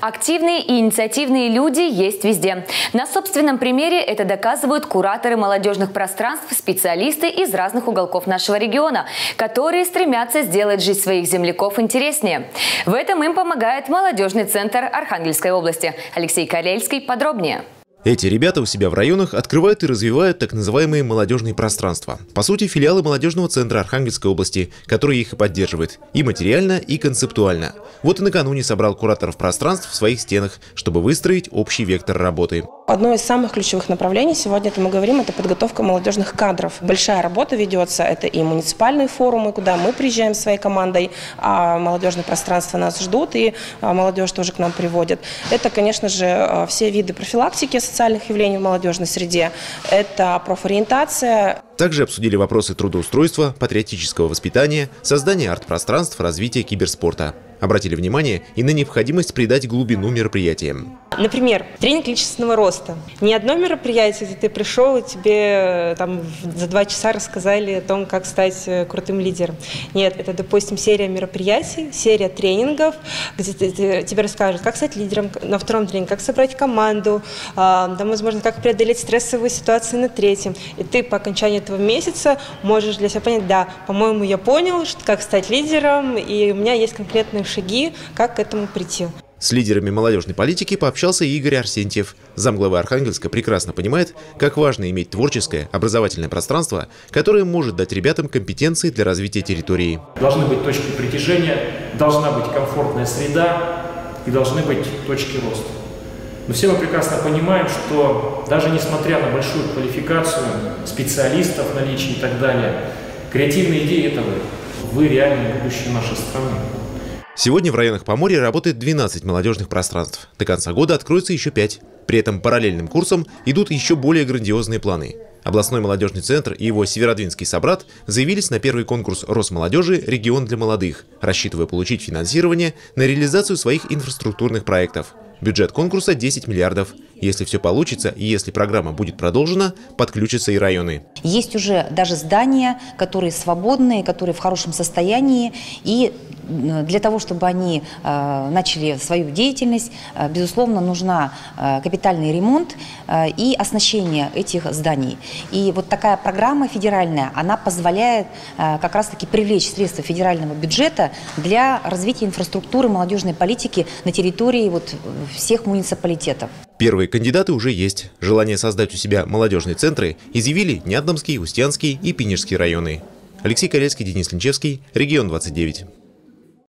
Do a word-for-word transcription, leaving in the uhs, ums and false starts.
Активные и инициативные люди есть везде. На собственном примере это доказывают кураторы молодежных пространств, специалисты из разных уголков нашего региона, которые стремятся сделать жизнь своих земляков интереснее. В этом им помогает молодежный центр Архангельской области. Алексей Карельский подробнее. Эти ребята у себя в районах открывают и развивают так называемые молодежные пространства. По сути, филиалы молодежного центра Архангельской области, который их и поддерживает. И материально, и концептуально. Вот и накануне собрал кураторов пространств в своих стенах, чтобы выстроить общий вектор работы. Одно из самых ключевых направлений сегодня, это мы говорим, это подготовка молодежных кадров. Большая работа ведется, это и муниципальные форумы, куда мы приезжаем своей командой, а молодежные пространства нас ждут, и молодежь тоже к нам приводит. Это, конечно же, все виды профилактики социальных явлений в молодежной среде, это профориентация. Также обсудили вопросы трудоустройства, патриотического воспитания, создания арт-пространств, развития киберспорта. Обратили внимание и на необходимость придать глубину мероприятиям. Например, тренинг личностного роста. Не одно мероприятие, где ты пришел и тебе там, за два часа рассказали о том, как стать крутым лидером. Нет, это, допустим, серия мероприятий, серия тренингов, где ты, ты, тебе расскажут, как стать лидером на втором тренинге, как собрать команду, э, там, возможно, как преодолеть стрессовые ситуации на третьем. И ты по окончании этого месяца можешь для себя понять, да, по-моему, я понял, что, как стать лидером, и у меня есть конкретные шаги, как к этому прийти. С лидерами молодежной политики пообщался и Игорь Арсентьев. Замглавы Архангельска прекрасно понимает, как важно иметь творческое, образовательное пространство, которое может дать ребятам компетенции для развития территории. Должны быть точки притяжения, должна быть комфортная среда и должны быть точки роста. Но все мы прекрасно понимаем, что даже несмотря на большую квалификацию специалистов, наличие и так далее, креативные идеи – это вы. Вы реальное будущее нашей страны. Сегодня в районах Поморья работает двенадцать молодежных пространств. До конца года откроется еще пять. При этом параллельным курсом идут еще более грандиозные планы. Областной молодежный центр и его северодвинский собрат заявились на первый конкурс Росмолодежи «Регион для молодых», рассчитывая получить финансирование на реализацию своих инфраструктурных проектов. Бюджет конкурса десять миллиардов. Если все получится и если программа будет продолжена, подключатся и районы. Есть уже даже здания, которые свободные, которые в хорошем состоянии. И для того, чтобы они э, начали свою деятельность, э, безусловно, нужна э, капитальный ремонт э, и оснащение этих зданий. И вот такая программа федеральная, она позволяет э, как раз-таки привлечь средства федерального бюджета для развития инфраструктуры молодежной политики на территории вот всех муниципалитетов. Первые кандидаты уже есть. Желание создать у себя молодежные центры изъявили Нядномский, Устьянский и Пинежский районы. Алексей Карельский, Денис Линчевский, Регион двадцать девять.